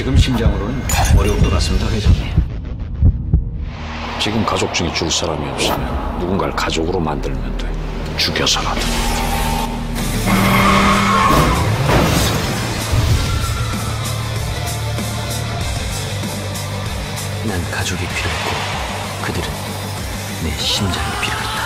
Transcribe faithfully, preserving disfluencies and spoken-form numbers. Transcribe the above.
지금 심장으로는 어려울 것 같습니다, 회장님. 지금 가족 중에 줄 사람이 없으면 누군가를 가족으로 만들면 돼. 죽여서라도. 난 가족이 필요했고 그들은 내 심장이 필요했다.